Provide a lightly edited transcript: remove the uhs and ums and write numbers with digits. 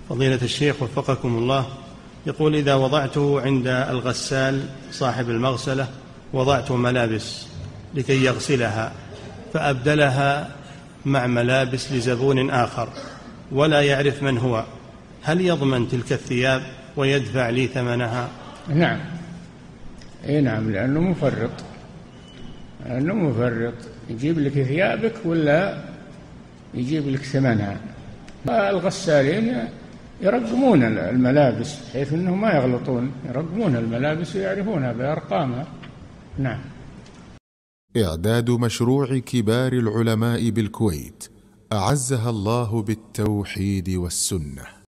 فضيلة الشيخ وفقكم الله، يقول: إذا وضعته عند الغسال صاحب المغسلة وضعت ملابس لكي يغسلها فأبدلها مع ملابس لزبون آخر ولا يعرف من هو، هل يضمن تلك الثياب ويدفع لي ثمنها؟ نعم، نعم، لأنه مفرط، يجيب لك ثيابك ولا يجيب لك ثمنها. الغسالين يرقمون الملابس حيث أنهم ما يغلطون، يرقمون الملابس ويعرفونها بأرقامها. نعم. إعداد مشروع كبار العلماء بالكويت أعزها الله بالتوحيد والسنة.